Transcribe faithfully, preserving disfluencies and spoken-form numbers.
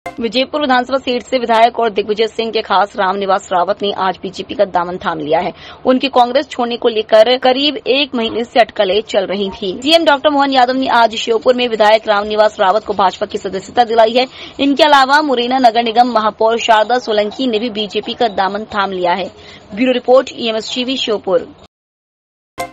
विजयपुर विधानसभा seat से विधायक और दिग्विजय सिंह के खास रामनिवास रावत ने आज बीजेपी का दामन थाम लिया है। उनकी कांग्रेस छोड़ने को लेकर करीब एक महीने से अटकलें चल रही थी। सीएम डॉक्टर मोहन यादव ने आज श्योपुर में विधायक रामनिवास रावत को भाजपा की सदस्यता दिलाई है। इनके अलावा मुरैना नगर निगम महापौर शारदा सोलंकी ने भी बीजेपी का दामन थाम लिया है। Bureau report EMS TV Sheopur.